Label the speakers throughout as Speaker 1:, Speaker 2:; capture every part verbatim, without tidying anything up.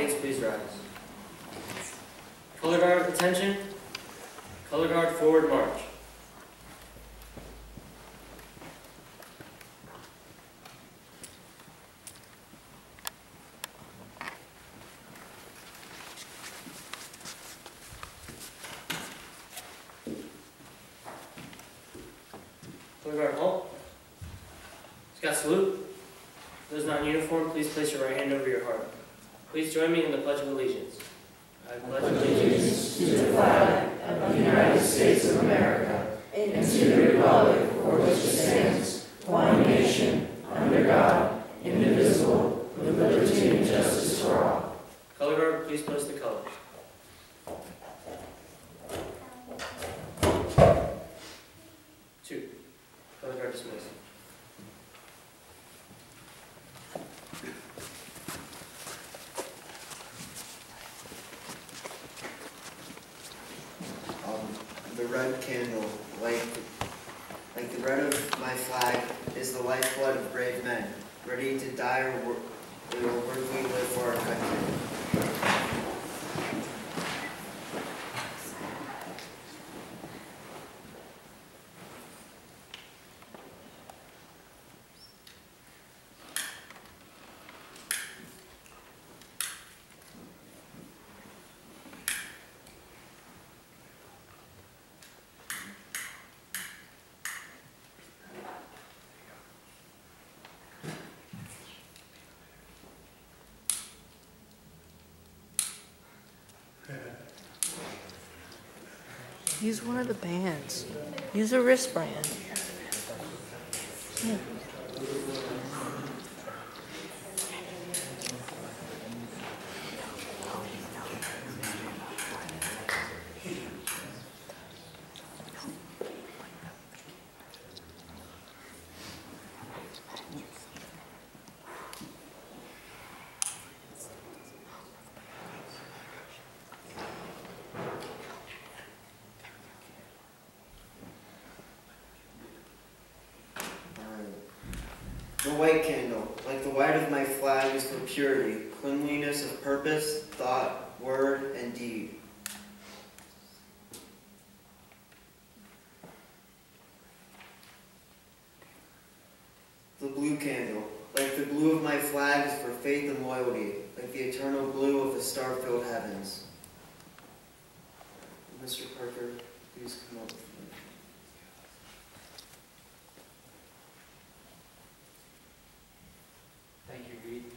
Speaker 1: Brigades, please rise. Color guard, attention. Color guard, forward march. Color guard, halt. Scout salute. Those not in uniform, please place your right hand over your heart. Please join me in the Pledge of Allegiance. I pledge allegiance
Speaker 2: to the flag of the United States of America and to the republic for which it stands, one nation, under God, indivisible, with liberty and justice for all.
Speaker 1: Color guard, please post the colors. Two. Color guard dismissed.
Speaker 3: The red candle, like, like the red of my flag, is the lifeblood of brave men, ready to die or, wor or worthily live for our country.
Speaker 4: Use one of the bands. Use a wristband. Yeah.
Speaker 3: The white candle, like the white of my flag, is for purity, cleanliness of purpose, thought, word, and deed. The blue candle, like the blue of my flag, is for faith and loyalty, like the eternal blue of the star-filled heavens. Mister Parker, please come up with me.
Speaker 5: Thank you, Reed.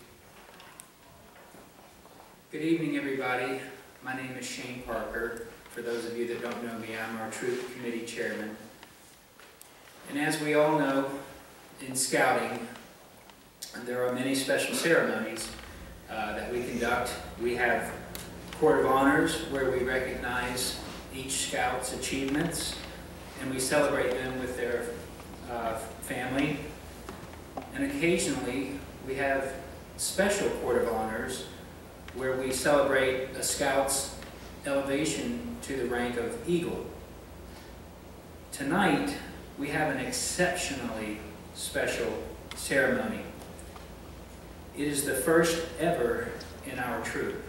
Speaker 5: Good evening, everybody. My name is Shane Parker. For those of you that don't know me, I'm our Troop Committee Chairman. And as we all know, in scouting, there are many special ceremonies uh, that we conduct. We have Court of Honors, where we recognize each scout's achievements, and we celebrate them with their uh, family. And occasionally, we have special Court of Honors where we celebrate a scout's elevation to the rank of Eagle. Tonight, we have an exceptionally special ceremony. It is the first ever in our troop.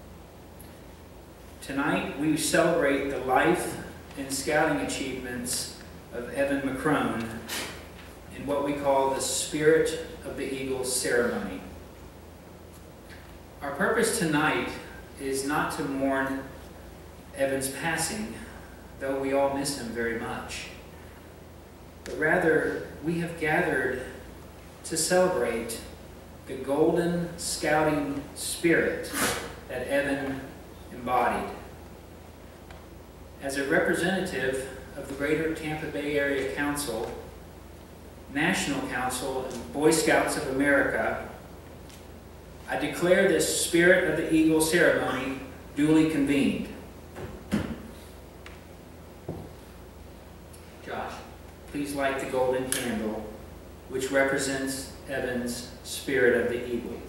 Speaker 5: Tonight, we celebrate the life and scouting achievements of Evan McCrone in what we call the Spirit of the Eagle ceremony. Our purpose tonight is not to mourn Evan's passing, though we all miss him very much, but rather we have gathered to celebrate the golden scouting spirit that Evan embodied. As a representative of the Greater Tampa Bay Area Council, National Council, and Boy Scouts of America, I declare this Spirit of the Eagle ceremony duly convened. Josh, please light the golden candle, which represents Evan's Spirit of the Eagle.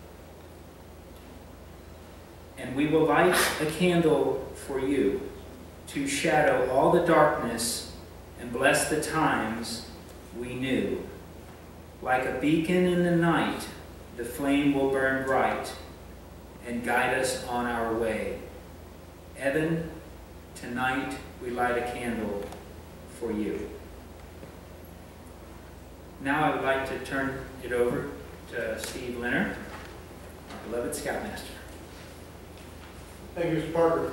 Speaker 5: And we will light a candle for you to shadow all the darkness and bless the times we knew. Like a beacon in the night, the flame will burn bright, and guide us on our way. Evan, tonight we light a candle for you. Now I would like to turn it over to Steve Leonard, our beloved Scoutmaster.
Speaker 6: Thank you, Mister Parker.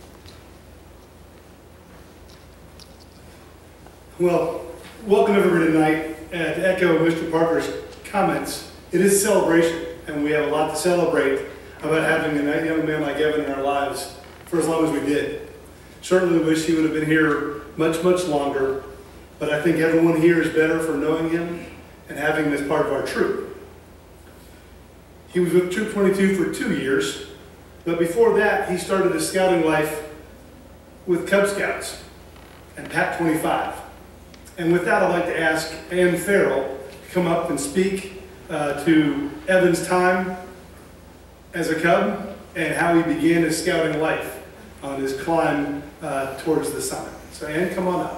Speaker 6: Well, welcome everybody tonight. Uh, to echo Mister Parker's comments, it is a celebration, and we have a lot to celebrate about having a young man like Evan in our lives for as long as we did. Certainly wish he would have been here much, much longer, but I think everyone here is better for knowing him and having him as part of our troop. He was with Troop twenty-two for two years, but before that, he started his scouting life with Cub Scouts and P A C twenty-five. And with that, I'd like to ask Ann Farrell to come up and speak uh, to Evan's time as a Cub and how he began his scouting life on his climb uh, towards the summit. So Ann, come on up.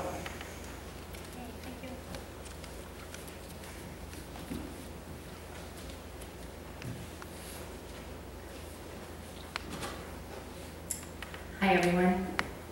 Speaker 7: Hi everyone.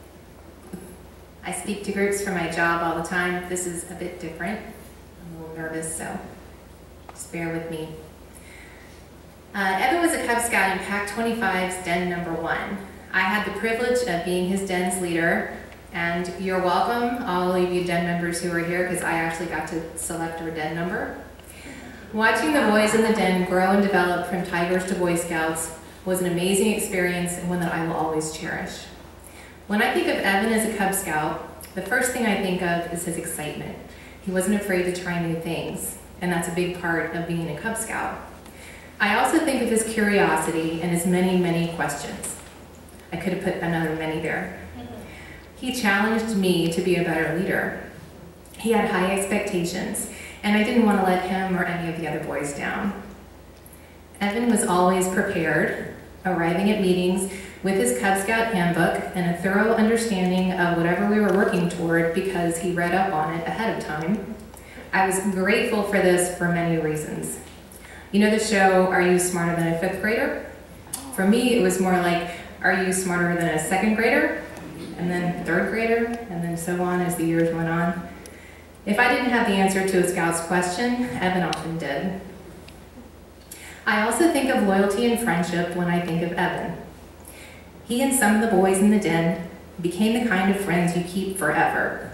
Speaker 7: I speak to groups for my job all the time. This is a bit different. I'm a little nervous, so just bear with me. Uh, Evan was a Cub Scout in P A C twenty-five's Den number one. I had the privilege of being his den's leader, and you're welcome, all of you den members who are here, because I actually got to select our den number. Watching the boys in the den grow and develop from Tigers to Boy Scouts was an amazing experience and one that I will always cherish. When I think of Evan as a Cub Scout, the first thing I think of is his excitement. He wasn't afraid to try new things, and that's a big part of being a Cub Scout. I also think of his curiosity and his many, many questions. I could have put another many there. He challenged me to be a better leader. He had high expectations, and I didn't want to let him or any of the other boys down. Evan was always prepared, arriving at meetings with his Cub Scout handbook and a thorough understanding of whatever we were working toward because he read up on it ahead of time. I was grateful for this for many reasons. You know the show, Are You Smarter Than a Fifth Grader? For me, it was more like, are you smarter than a second grader? And then third grader, and then so on as the years went on. If I didn't have the answer to a Scout's question, Evan often did. I also think of loyalty and friendship when I think of Evan. He and some of the boys in the den became the kind of friends you keep forever.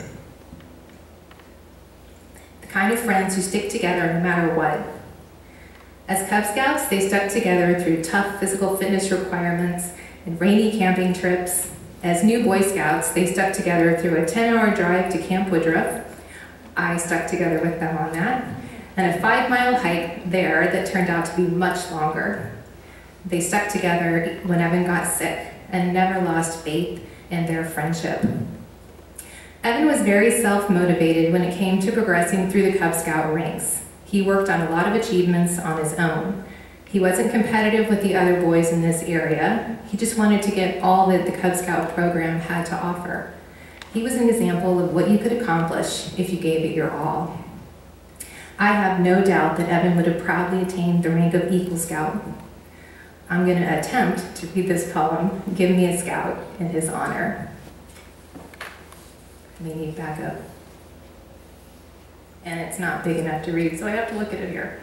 Speaker 7: The kind of friends who stick together no matter what. As Cub Scouts, they stuck together through tough physical fitness requirements and rainy camping trips. As new Boy Scouts, they stuck together through a ten hour drive to Camp Woodruff. I stuck together with them on that. And a five mile hike there that turned out to be much longer. They stuck together when Evan got sick and never lost faith in their friendship. Evan was very self-motivated when it came to progressing through the Cub Scout ranks. He worked on a lot of achievements on his own. He wasn't competitive with the other boys in this area. He just wanted to get all that the Cub Scout program had to offer. He was an example of what you could accomplish if you gave it your all. I have no doubt that Evan would have proudly attained the rank of Eagle Scout. I'm going to attempt to read this poem, Give Me a Scout, in his honor. Let me need backup. And it's not big enough to read, so I have to look at it here.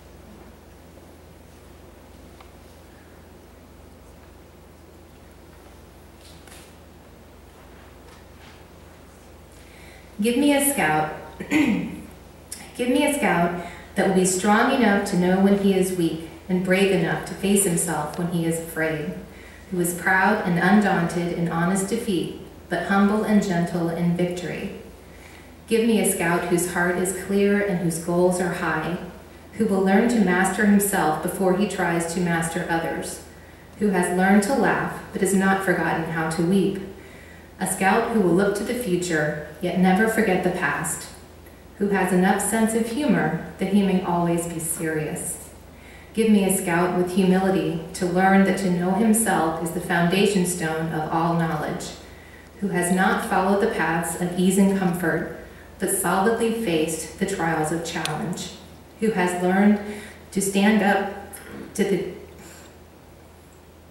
Speaker 7: Give me a scout. Give me a scout that will be strong enough to know when he is weak and brave enough to face himself when he is afraid, who is proud and undaunted in honest defeat, but humble and gentle in victory. Give me a scout whose heart is clear and whose goals are high, who will learn to master himself before he tries to master others, who has learned to laugh but has not forgotten how to weep, a scout who will look to the future yet never forget the past, who has enough sense of humor that he may always be serious. Give me a scout with humility to learn that to know himself is the foundation stone of all knowledge, who has not followed the paths of ease and comfort, but solidly faced the trials of challenge, who who has learned to stand up to the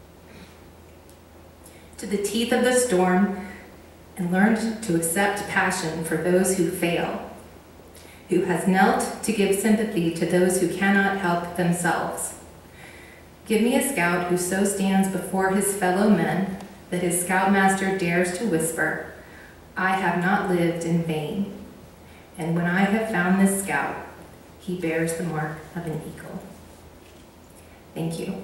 Speaker 7: to the teeth of the storm and learned to accept passion for those who fail, who has knelt to give sympathy to those who cannot help themselves. Give me a scout who so stands before his fellow men that his scoutmaster dares to whisper, "I have not lived in vain." And when I have found this scout, he bears the mark of an eagle. Thank you.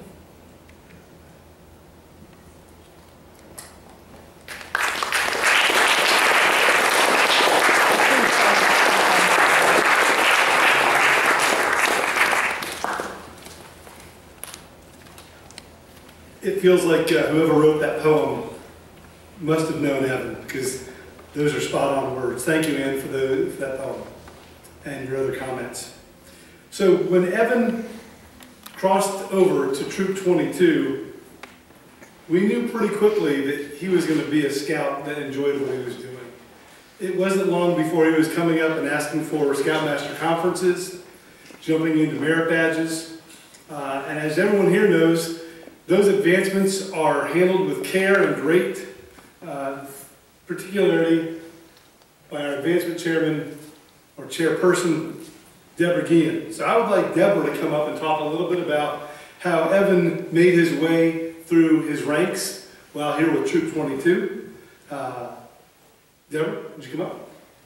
Speaker 6: It feels like uh, whoever wrote that poem must have known Evan, because those are spot-on words. Thank you, Ann, for, the, for that poem and your other comments. So when Evan crossed over to Troop twenty-two, we knew pretty quickly that he was going to be a scout that enjoyed what he was doing. It wasn't long before he was coming up and asking for Scoutmaster conferences, jumping into merit badges, uh, and as everyone here knows, those advancements are handled with care and great uh, particularity by our advancement chairman or chairperson, Deborah Guillen. So I would like Deborah to come up and talk a little bit about how Evan made his way through his ranks while here with Troop twenty-two. Uh, Deborah, would you come up?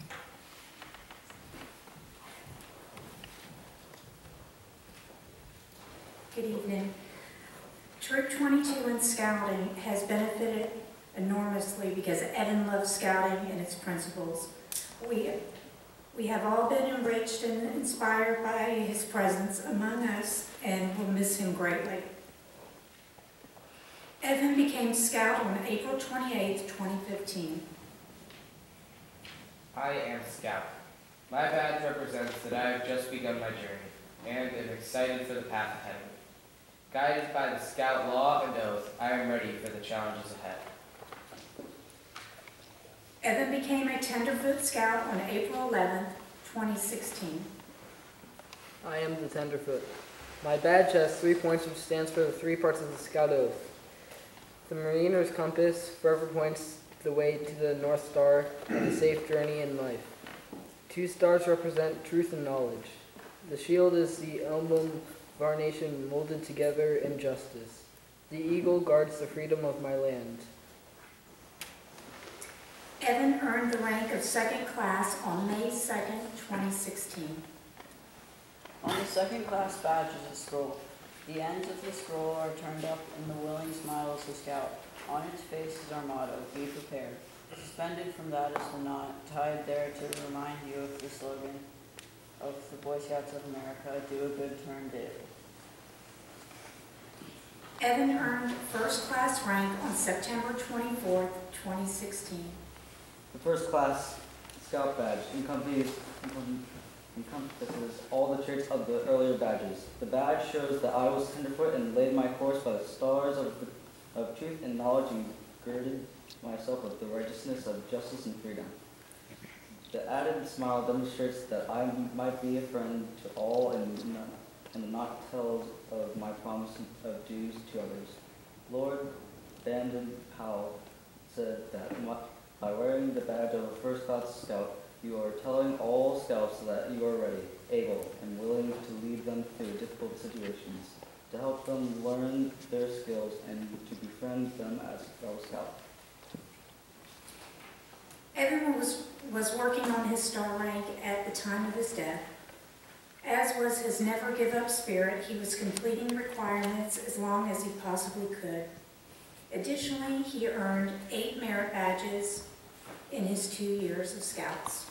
Speaker 2: Good evening. Troop twenty-two in scouting has benefited enormously because Evan loves scouting and its principles. We, we have all been enriched and inspired by his presence among us and will miss him greatly. Evan became scout on April twenty-eighth, twenty fifteen.
Speaker 8: I am Scout. My badge represents that I have just begun my journey and am excited for the path ahead of me. Guided by the Scout law and oath, I am ready for the challenges ahead.
Speaker 2: Evan became a Tenderfoot Scout on April eleventh, twenty sixteen.
Speaker 9: I am the Tenderfoot. My badge has three points which stands for the three parts of the Scout Oath. The Mariner's compass forever points the way to the North Star and a safe journey in life. Two stars represent truth and knowledge. The shield is the emblem of our nation molded together in justice. The eagle guards the freedom of my land.
Speaker 2: Evan earned the rank of second class on May second, twenty sixteen.
Speaker 10: On the second class badge is a scroll. The ends of the scroll are turned up in the willing smile of the scout. On its face is our motto, be prepared. Suspended from that is the knot, tied there to remind you of the slogan of the Boy Scouts of America, do a good turn daily.
Speaker 2: Evan earned first class rank on September twenty-fourth, twenty sixteen.
Speaker 11: The first class scout badge encompasses, encompasses all the traits of the earlier badges. The badge shows that I was tenderfoot and laid my course by the stars of, the, of truth and knowledge and girded myself with the righteousness of justice and freedom. The added smile demonstrates that I might be a friend to all and not, and not tell of my promise of duties to others. Lord Bandon Powell said that my, by wearing the badge of a first-class scout, you are telling all scouts that you are ready, able, and willing to lead them through difficult situations, to help them learn their skills, and to befriend them as fellow scouts.
Speaker 2: Evan was, was working on his star rank at the time of his death. As was his never-give-up spirit, he was completing requirements as long as he possibly could. Additionally, he earned eight merit badges in his two years of Scouts.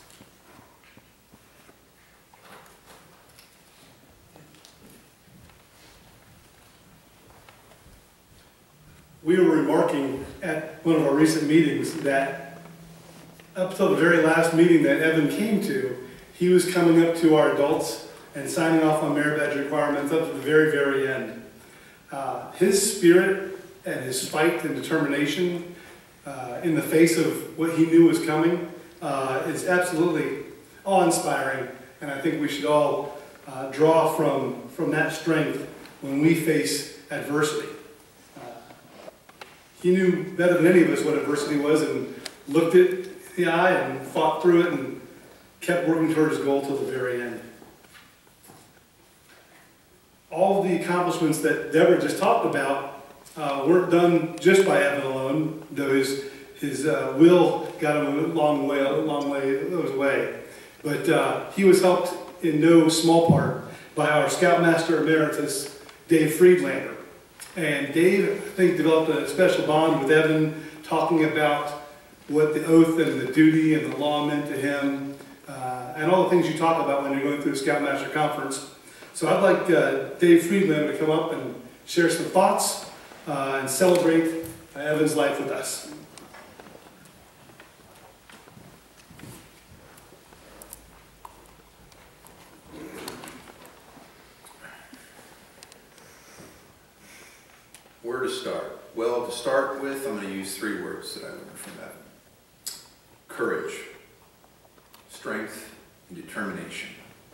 Speaker 6: We were remarking at one of our recent meetings that up till the very last meeting that Evan came to, he was coming up to our adults and signing off on merit badge requirements up to the very, very end. Uh, his spirit and his fight and determination uh, in the face of what he knew was coming uh, is absolutely awe-inspiring, and I think we should all uh, draw from, from that strength when we face adversity. Uh, he knew better than any of us what adversity was and looked it in the eye and fought through it and kept working toward his goal till the very end. All of the accomplishments that Deborah just talked about uh, weren't done just by Evan alone, though his, his uh, will got him a long way, a long way, way. But uh, he was helped in no small part by our Scoutmaster Emeritus, Dave Friedlander. And Dave, I think, developed a special bond with Evan, talking about what the oath and the duty and the law meant to him, uh, and all the things you talk about when you're going through a Scoutmaster Conference. So I'd like uh, Dave Friedlander to come up and share some thoughts uh, and celebrate uh, Evan's life with us.
Speaker 12: Where to start? Well, to start with, I'm going to use three words that I learned from Evan. Courage, strength, and determination.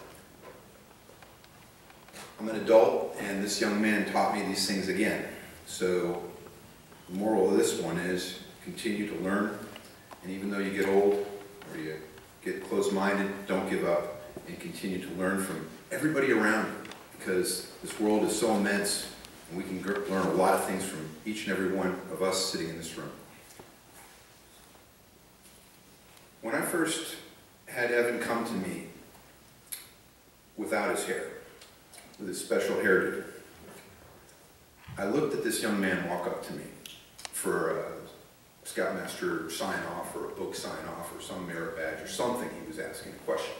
Speaker 12: I'm an adult, and this young man taught me these things again. So the moral of this one is continue to learn, and even though you get old or you get closed-minded, don't give up, and continue to learn from everybody around you, because this world is so immense, and we can learn a lot of things from each and every one of us sitting in this room. When I first had Evan come to me without his hair, with his special hairdo, I looked at this young man walk up to me for a Scoutmaster sign-off or a book sign-off or some merit badge or something. He was asking a question.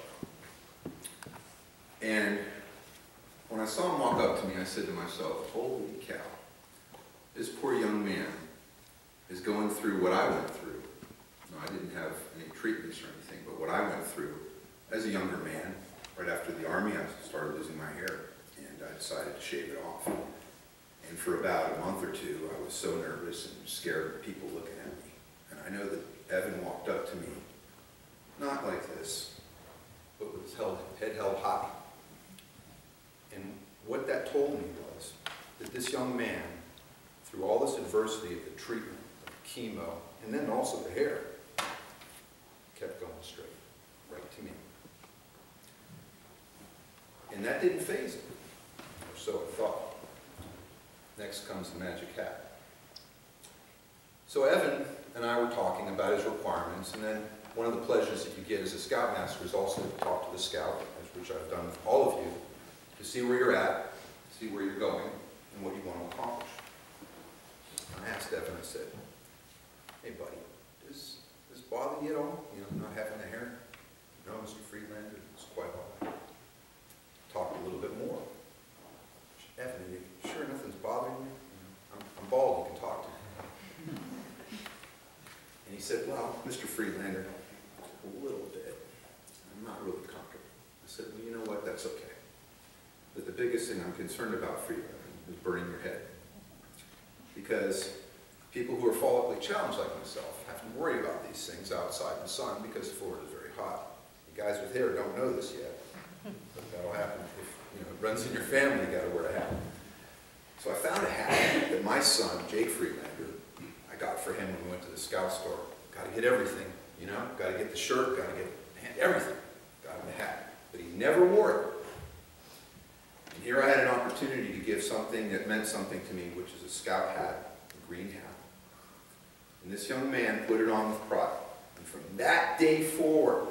Speaker 12: And when I saw him walk up to me, I said to myself, holy cow, this poor young man is going through what I went through. No, I didn't have any treatments or anything, but what I went through as a younger man. Right after the Army, I started losing my hair, and I decided to shave it off. And for about a month or two, I was so nervous and scared of people looking at me. And I know that Evan walked up to me, not like this, but with his head held high. And what that told me was that this young man, through all this adversity of the treatment, of chemo, and then also the hair, kept going straight, right to me. And that didn't faze him, or so I thought. Next comes the magic hat. So Evan and I were talking about his requirements, and then one of the pleasures that you get as a Scoutmaster is also to talk to the Scout, which I've done with all of you, to see where you're at, see where you're going, and what you want to accomplish. I asked Evan, I said, hey buddy, does this bother you at all? You know, not having the hair? No, Mister Friedlander, it's quite all right. Talked a little bit more. Evan, are you sure nothing's bothering you? I'm, I'm bald, you can talk to me. And he said, well, Mister Friedlander, a little bit. I'm not really comfortable. I said, well, you know what, that's okay. But the biggest thing I'm concerned about for you, Evan, is burning your head. Because people who are follically challenged like myself have to worry about these things outside in the sun because Florida is very hot. You guys with hair don't know this yet, but that'll happen if you know, it runs in your family, you gotta wear a hat. So I found a hat that my son, Jake Friedlander, I got for him when we went to the Scout store. Gotta get everything, you know? Gotta get the shirt, gotta get everything. Got him a hat. But he never wore it. And here I had an opportunity to give something that meant something to me, which is a Scout hat, a green hat. And this young man put it on with pride. And from that day forward,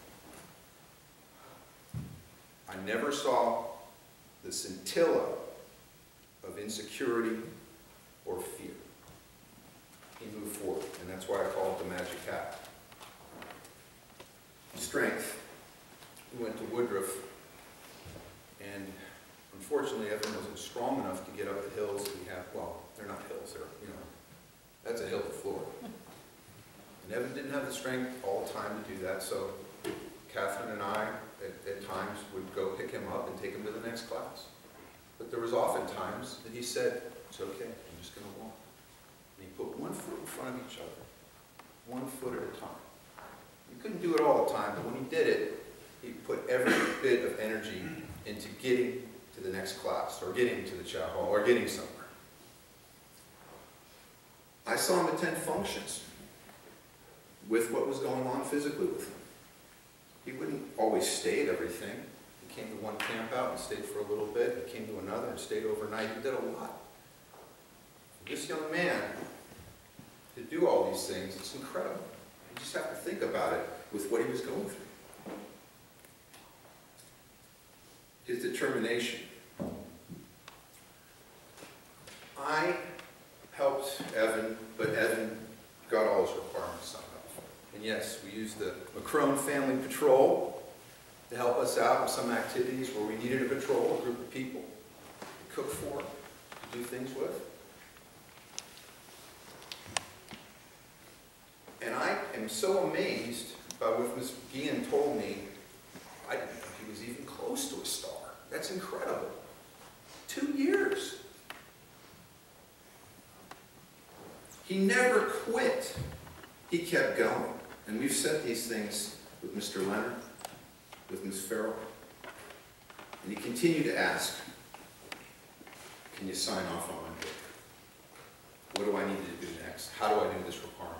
Speaker 12: I never saw the scintilla of insecurity or fear. He moved forward, and that's why I call it the magic hat. Strength. We went to Woodruff, and unfortunately Evan wasn't strong enough to get up the hills that we have. Well, they're not hills, they're, you know, that's a hill to Florida. And Evan didn't have the strength all the time to do that, so Catherine and I, at, at times, would go pick him up and take him to the next class. But there was often times that he said, it's okay, I'm just going to walk. And he put one foot in front of each other, one foot at a time. He couldn't do it all the time, but when he did it, he put every bit of energy into getting to the next class, or getting to the chow hall, or getting somewhere. I saw him attend functions with what was going on physically with him. He wouldn't always stay at everything. He came to one camp out and stayed for a little bit. He came to another and stayed overnight. He did a lot. This young man, to do all these things, it's incredible. You just have to think about it with what he was going through. His determination. I helped Evan, but Evan got all his requirements somehow. And yes, we used the McCrone Family Patrol to help us out with some activities where we needed a patrol, a group of people to cook for, to do things with. And I am so amazed by what Miz Guillen told me. I didn't think he was even close to a star. That's incredible. Two years. He never quit. He kept going. And we've said these things with Mister Leonard, with Miz Farrell. And he continued to ask, can you sign off on my book? What do I need to do next? How do I do this requirement?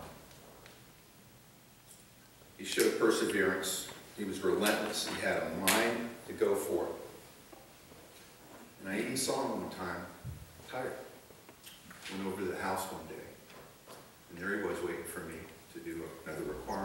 Speaker 12: He showed perseverance. He was relentless. He had a mind to go for it. And I even saw him one time, tired. Went over to the house one day. And there he was waiting for me to do another requirement.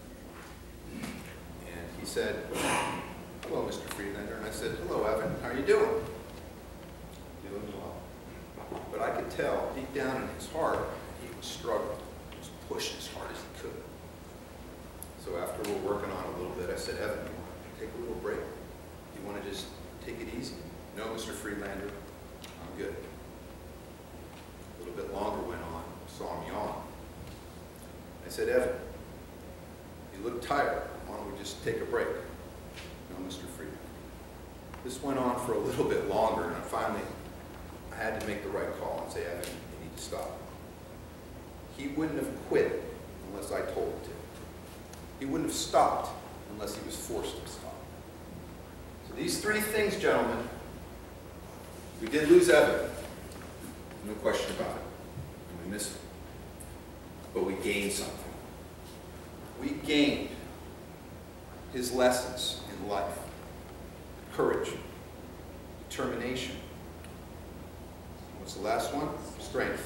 Speaker 12: And he said, hello, Mister Friedlander. And I said, hello, Evan. How are you doing? Doing well. But I could tell deep down in his heart, he was struggling. He was pushing as hard as he could. So after we're working on it a little bit, I said, Evan, you want to take a little break? You want to just take it easy? No, Mister Friedlander, I'm good. A little bit longer went on, saw him yawn. I said, Evan, you look tired. Why don't we just take a break? No, Mister Friedlander. This went on for a little bit longer, and I finally I had to make the right call and say, Evan, you need to stop. He wouldn't have quit unless I told him to. He wouldn't have stopped unless he was forced to stop. So these three things, gentlemen, we did lose Evan. No question about it. And we miss him. But we gained something. We gained his lessons in life. Courage. Determination. What's the last one? Strength.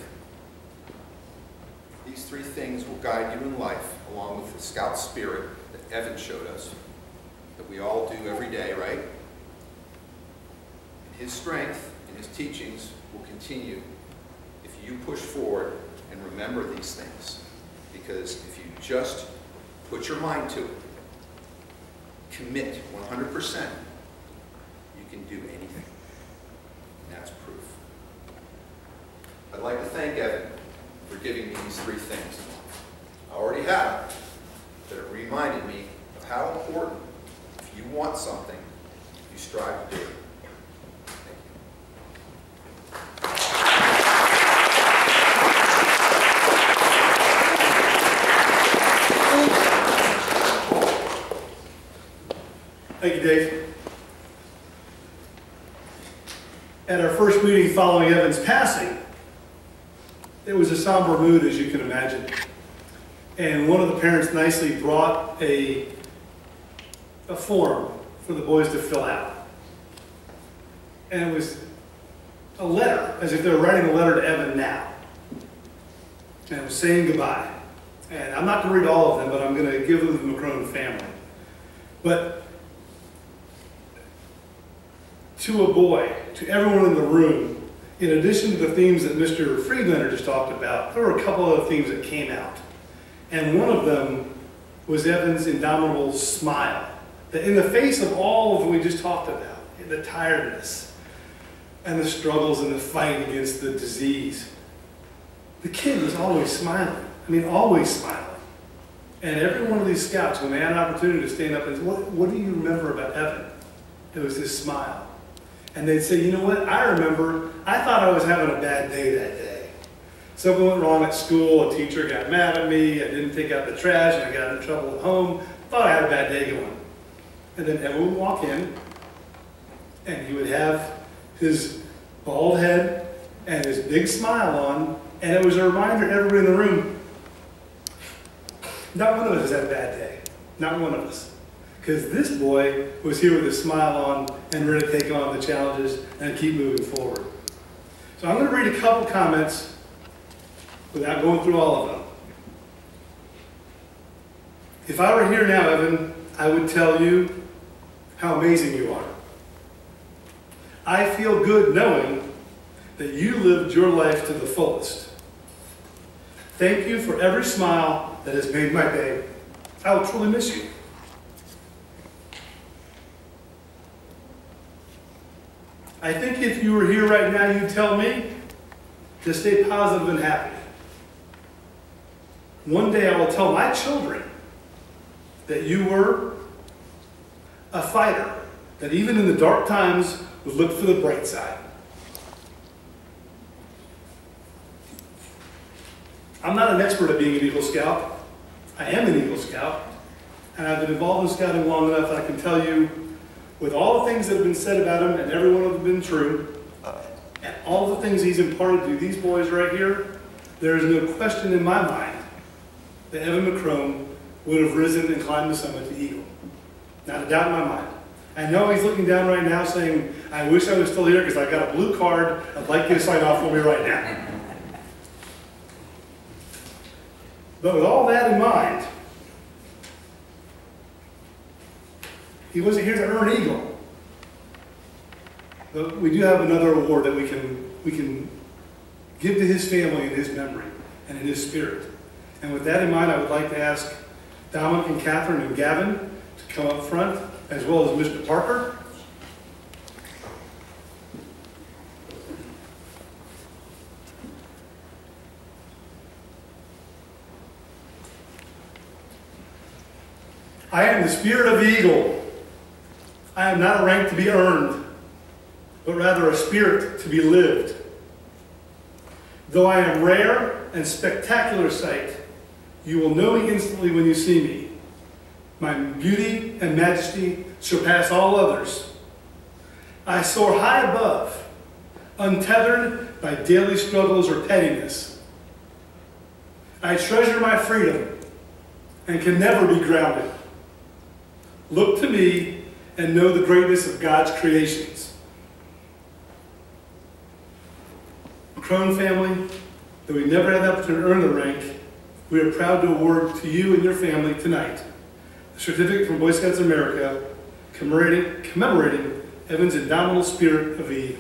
Speaker 12: These three things will guide you in life, along with the scout spirit that Evan showed us, that we all do every day, right? And his strength and his teachings will continue if you push forward and remember these things. Because if you just put your mind to it, commit one hundred percent, you can do anything. And that's proof. I'd like to thank Evan for giving me these three things. I already have, but it reminded me of how important, if you want something, you strive to do it.
Speaker 6: Thank you, Dave. At our first meeting following Evan's passing, it was a somber mood, as you can imagine. And one of the parents nicely brought a, a form for the boys to fill out. And it was a letter, as if they were writing a letter to Evan now. And it was saying goodbye. And I'm not going to read all of them, but I'm going to give them to the McCrone family. But to a boy, to everyone in the room, in addition to the themes that Mister Friedlander just talked about, there were a couple other themes that came out. And one of them was Evan's indomitable smile. That in the face of all of what we just talked about, the tiredness and the struggles and the fight against the disease, the kid was always smiling. I mean, always smiling. And every one of these scouts, when they had an opportunity to stand up and say, what, what do you remember about Evan? It was his smile. And they'd say, you know what, I remember, I thought I was having a bad day that day. Something went wrong at school, a teacher got mad at me, I didn't take out the trash, and I got in trouble at home. Thought I had a bad day going. And then Evan would walk in, and he would have his bald head and his big smile on, And it was a reminder to everybody in the room, not one of us has had a bad day. Not one of us. Because this boy was here with a smile on and ready to take on the challenges and keep moving forward. So I'm going to read a couple comments without going through all of them. If I were here now, Evan, I would tell you how amazing you are. I feel good knowing that you lived your life to the fullest. Thank you for every smile that has made my day. I will truly miss you. I think if you were here right now, you'd tell me to stay positive and happy. One day I will tell my children that you were a fighter, that even in the dark times would look for the bright side. I'm not an expert at being an Eagle Scout. I am an Eagle Scout, and I've been involved in scouting long enough that I can tell you, with all the things that have been said about him, and every one of them been true, and all the things he's imparted to these boys right here, there is no question in my mind that Evan McCrone would have risen and climbed the summit to Eagle. Not a doubt in my mind. I know he's looking down right now saying, I wish I was still here because I got a blue card. I'd like you to sign off for me right now. But with all that in mind, he wasn't here to earn Eagle. But we do have another award that we can, we can give to his family in his memory and in his spirit. And with that in mind, I would like to ask Dominic and Catherine and Gavin to come up front, as well as Mister Parker. I am the spirit of the eagle. I am not a rank to be earned, but rather a spirit to be lived. Though I am rare and spectacular sight, you will know me instantly when you see me. My beauty and majesty surpass all others. I soar high above, untethered by daily struggles or pettiness. I treasure my freedom and can never be grounded. Look to me and know the greatness of God's creations. McCrone family, though we never had the opportunity to earn the rank, we are proud to award to you and your family tonight a certificate from Boy Scouts of America commemorating, commemorating Evan's indomitable spirit of the eagle.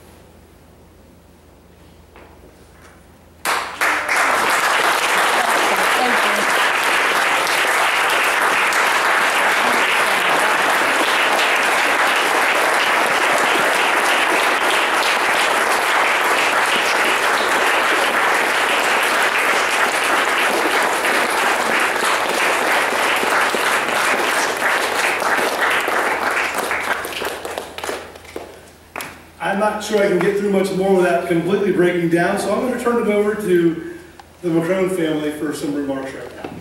Speaker 6: I'm not sure I can get through much more without completely breaking down, so I'm going to turn it over to the McCrone family for some remarks right now.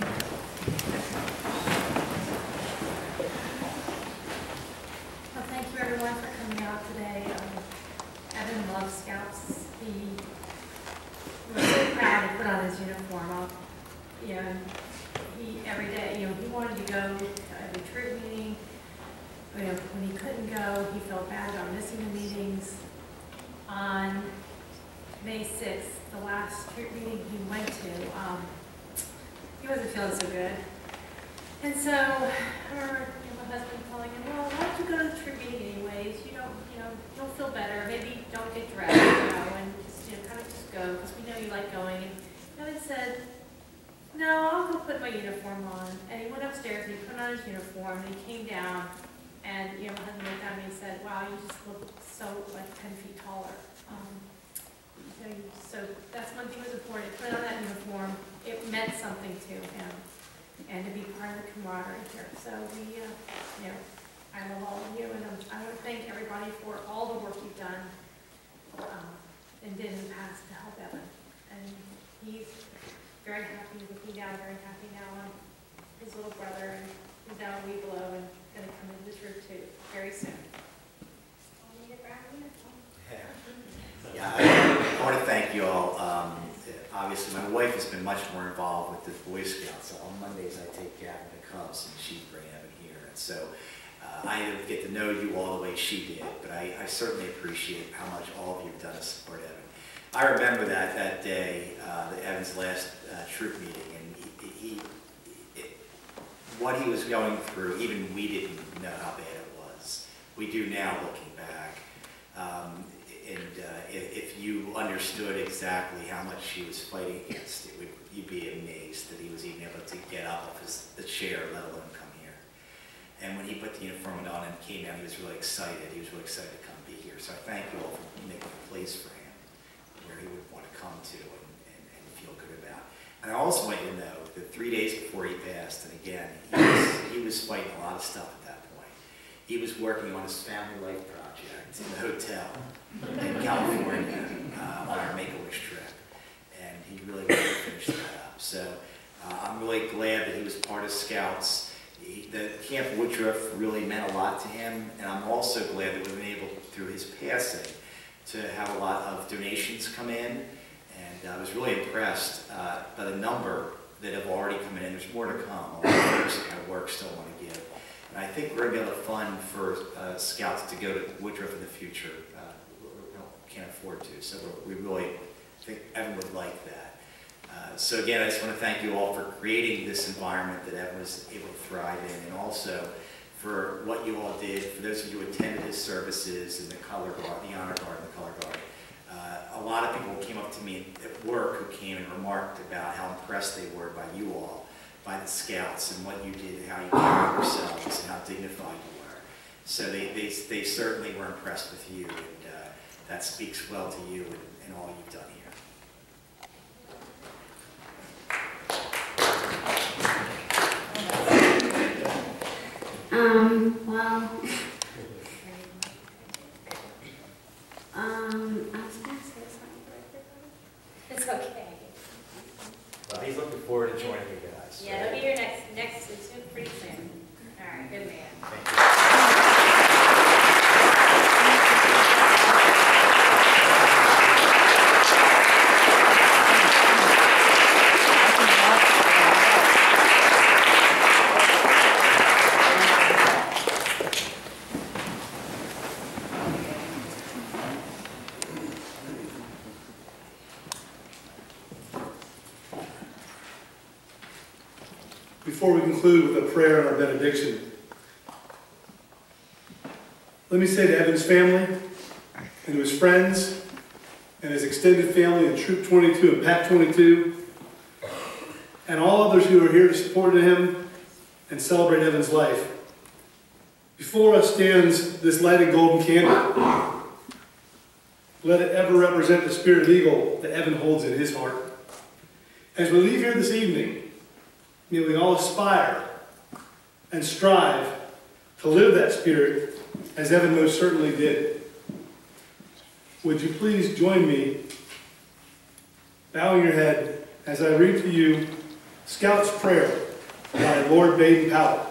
Speaker 13: Well, thank you everyone for coming out today. Um, Evan loves Scouts. He was so proud to put on his uniform. Up. You know, he every day, you know, he wanted to go to every troop meeting. You know, when he couldn't go, he felt bad about missing the meetings. On May sixth, the last troop meeting he went to, um, he wasn't feeling so good. And so I remember you know, my husband telling him, well, why don't you go to the troop meeting anyways? You don't, you know, you'll feel better. Maybe don't get dressed, you know, and just, you know, kind of just go, because we know you like going. And Evan said, no, I'll go put my uniform on. And he went upstairs and he put on his uniform and he came down. And, you know, my husband looked at me and said, wow, you just look so, like, ten feet taller. Um, you know, so that's one thing that was important. Put on that uniform. It meant something to him. And to be part of the camaraderie here. So we, uh, you know, I love all of you. And um, I want to thank everybody for all the work you've done um, and did in the past to help Evan. And he's very happy, looking down, very happy now on his little brother. And he's down a week below and going to come into this room too very soon.
Speaker 3: Yeah, I
Speaker 14: want to thank you all. Um, obviously, my wife has been much more involved with the Boy Scouts. On Mondays, I take Gavin to Cubs, and she's bringing Evan here. And so uh, I didn't get to know you all the way she did, but I, I certainly appreciate how much all of you have done to support Evan. I remember that that day, uh, the Evan's last uh, troop meeting, and he, he it, what he was going through, even we didn't know how bad it was. We do now, looking back. Um, and uh, if, if you understood exactly how much he was fighting against, it would, you'd be amazed that he was even able to get up off his, the chair, let alone come here. And when he put the uniform on and came down, he was really excited. He was really excited to come be here. So I thank you all for making a place for him where he would want to come to and, and, and feel good about. And I also want you to know that three days before he passed, and again, he was, he was fighting a lot of stuff at that point. He was working on his family life project in the hotel in California uh, on our Make-A-Wish trip, and he really wanted to finish that up. So uh, I'm really glad that he was part of Scouts. He, the Camp Woodruff really meant a lot to him, and I'm also glad that we've been able, through his passing, to have a lot of donations come in, and I was really impressed uh, by the number that have already come in. There's more to come. A lot of folks that kind of work still want to give. And I think we're going to be able to fund for uh, Scouts to go to Woodruff in the future. Uh, we can't afford to, so we really think Evan would like that. Uh, so again, I just want to thank you all for creating this environment that Evan was able to thrive in, and also for what you all did. For those of you who attended his services in the color guard, the honor guard, and the color guard, uh, a lot of people came up to me at work who came and remarked about how impressed they were by you all, by the Scouts, and what you did, and how you carried yourselves, and how dignified you were. So they, they, they certainly were impressed with you, and uh, that speaks well to you and, and all you've done here.
Speaker 15: Um, well, um, I was going to say something for everybody. It's okay.
Speaker 14: Well, he's looking forward to joining you guys.
Speaker 15: Yeah, it'll be your next, next, soon, pretty soon. All right, good man.
Speaker 14: Thank you.
Speaker 6: Before we conclude with a prayer and our benediction, let me say to Evan's family and to his friends and his extended family in Troop twenty-two and Pac twenty-two, and all others who are here to support him and celebrate Evan's life. Before us stands this lighted golden candle. Let it ever represent the spirit of eagle that Evan holds in his heart. As we leave here this evening, may we all aspire and strive to live that spirit as Evan most certainly did. Would you please join me, bowing your head, as I read to you Scout's Prayer by Lord Baden-Powell.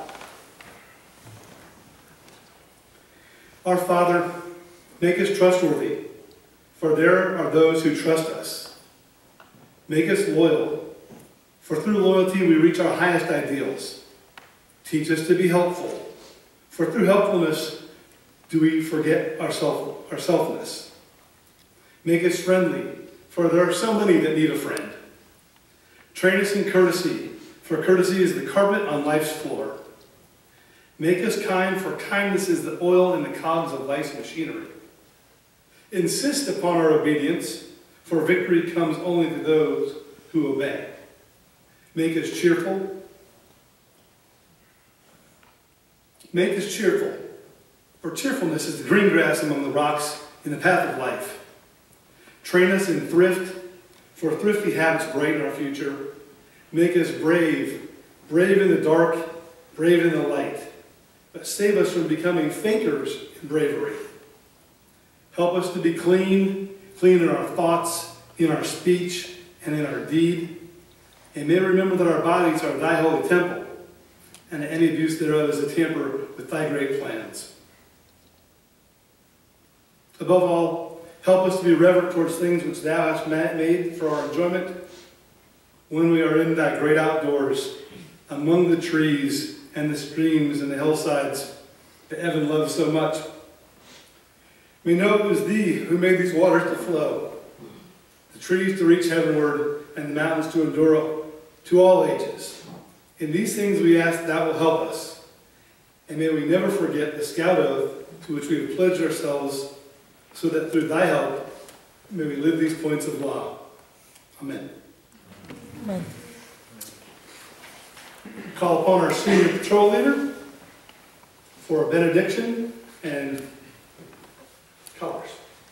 Speaker 6: Our Father, make us trustworthy, for there are those who trust us. Make us loyal, for through loyalty we reach our highest ideals. Teach us to be helpful, for through helpfulness do we forget our, self, our selfness. Make us friendly, for there are so many that need a friend. Train us in courtesy, for courtesy is the carpet on life's floor. Make us kind, for kindness is the oil in the cogs of life's machinery. Insist upon our obedience, for victory comes only to those who obey. Make us cheerful. Make us cheerful, for cheerfulness is the green grass among the rocks in the path of life. Train us in thrift, for thrifty habits brighten our future. Make us brave, brave in the dark, brave in the light, but save us from becoming thinkers in bravery. Help us to be clean, clean in our thoughts, in our speech, and in our deed. And may we remember that our bodies are thy holy temple, and that any abuse thereof is a tamper with thy great plans. Above all, Help us to be reverent towards things which thou hast ma- made for our enjoyment when we are in thy great outdoors, among the trees and the streams and the hillsides that Evan loves so much. We know it was thee who made these waters to flow, the trees to reach heavenward, and the mountains to endure to all ages. In these things we ask thou will help us, and may we never forget the scout oath to which we have pledged ourselves, so that through thy help may we live these points of law. Amen.
Speaker 4: Amen.
Speaker 6: Call upon our senior patrol leader for a benediction and colors.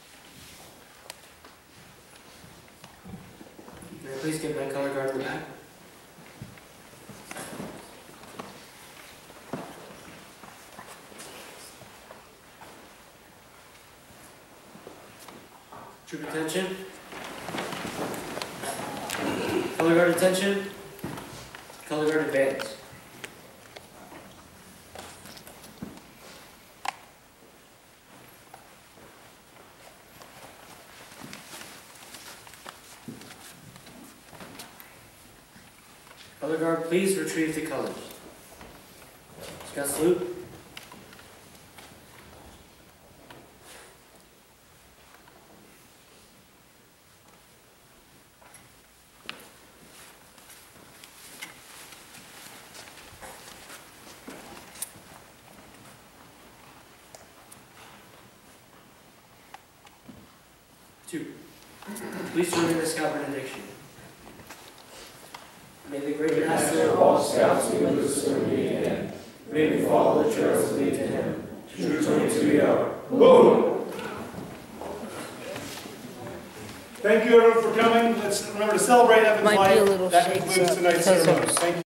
Speaker 1: May I please get my color guard in the back? Troop attention. Color guard attention. Color guard advance. Color guard, please retrieve the colors. Scout salute. Two. Please join me in the scout benediction. May the great master of all scouts be with us when we meet again. May we follow the trails that lead to him. Troop twenty-two yard. Whoa!
Speaker 6: Thank you everyone for coming. Let's remember to celebrate Evan's
Speaker 4: Might be a
Speaker 6: life.
Speaker 4: little
Speaker 6: That
Speaker 4: shakes
Speaker 6: concludes
Speaker 4: up
Speaker 6: tonight's
Speaker 4: because of-
Speaker 6: ceremony. Thank you.